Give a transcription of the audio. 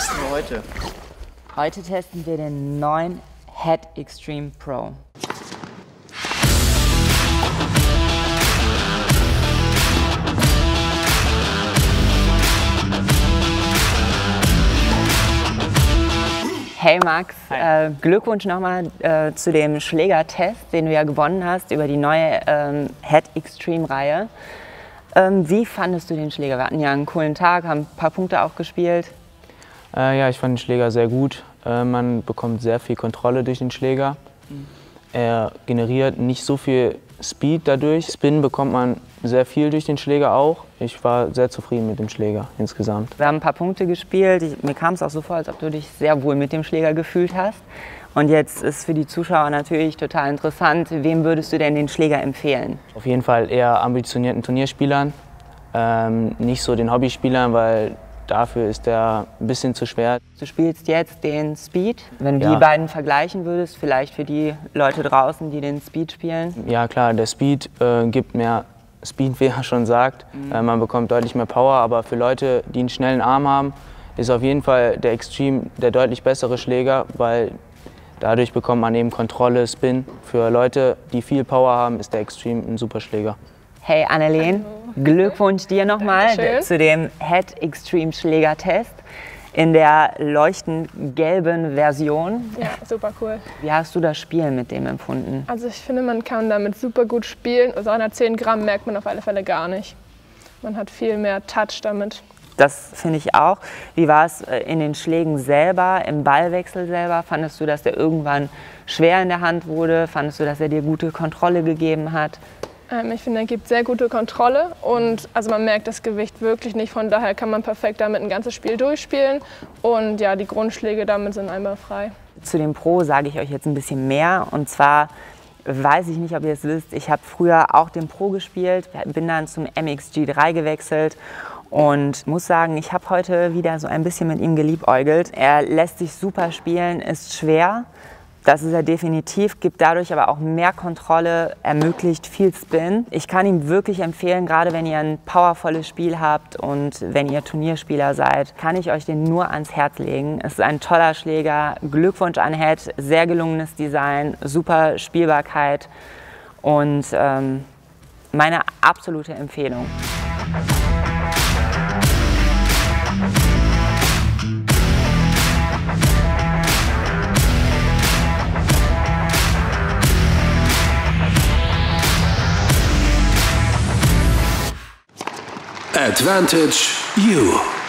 testen wir heute? Heute testen wir den neuen Head Extreme Pro. Hey Max, Glückwunsch nochmal zu dem Schlägertest, den du ja gewonnen hast über die neue Head Extreme Reihe. Wie fandest du den Schläger? Wir hatten ja einen coolen Tag, haben ein paar Punkte auch gespielt. Ja, ich fand den Schläger sehr gut. Man bekommt sehr viel Kontrolle durch den Schläger. Er generiert nicht so viel Speed dadurch. Spin bekommt man sehr viel durch den Schläger auch. Ich war sehr zufrieden mit dem Schläger insgesamt. Wir haben ein paar Punkte gespielt. Mir kam es auch so vor, als ob du dich sehr wohl mit dem Schläger gefühlt hast. Und jetzt ist für die Zuschauer natürlich total interessant, wem würdest du denn den Schläger empfehlen? Auf jeden Fall eher ambitionierten Turnierspielern, nicht so den Hobbyspielern, weil dafür ist der ein bisschen zu schwer. Du spielst jetzt den Speed. Wenn du die beiden vergleichen würdest, vielleicht für die Leute draußen, die den Speed spielen? Ja klar, der Speed gibt mehr Speed, wie er schon sagt. Man bekommt deutlich mehr Power, aber für Leute, die einen schnellen Arm haben, ist auf jeden Fall der Extreme der deutlich bessere Schläger, weil dadurch bekommt man eben Kontrolle, Spin. Für Leute, die viel Power haben, ist der Extreme ein super Schläger. Hey Annelien, Glückwunsch dir nochmal zu dem Head Extreme Schlägertest in der leuchtend gelben Version. Ja, super cool. Wie hast du das Spielen mit dem empfunden? Also ich finde, man kann damit super gut spielen. Also 110 Gramm merkt man auf alle Fälle gar nicht. Man hat viel mehr Touch damit. Das finde ich auch. Wie war es in den Schlägen selber, im Ballwechsel selber? Fandest du, dass der irgendwann schwer in der Hand wurde? Fandest du, dass er dir gute Kontrolle gegeben hat? Ich finde, er gibt sehr gute Kontrolle und also man merkt das Gewicht wirklich nicht. Von daher kann man perfekt damit ein ganzes Spiel durchspielen und ja, die Grundschläge damit sind einwandfrei. Zu dem Pro sage ich euch jetzt ein bisschen mehr und zwar weiß ich nicht, ob ihr es wisst, ich habe früher auch den Pro gespielt, bin dann zum MXG3 gewechselt und muss sagen, ich habe heute wieder so ein bisschen mit ihm geliebäugelt. Er lässt sich super spielen, ist schwer. Das ist er definitiv, gibt dadurch aber auch mehr Kontrolle, ermöglicht viel Spin. Ich kann ihm wirklich empfehlen, gerade wenn ihr ein powervolles Spiel habt und wenn ihr Turnierspieler seid, kann ich euch den nur ans Herz legen. Es ist ein toller Schläger, Glückwunsch an Head, sehr gelungenes Design, super Spielbarkeit und meine absolute Empfehlung. Advantage U.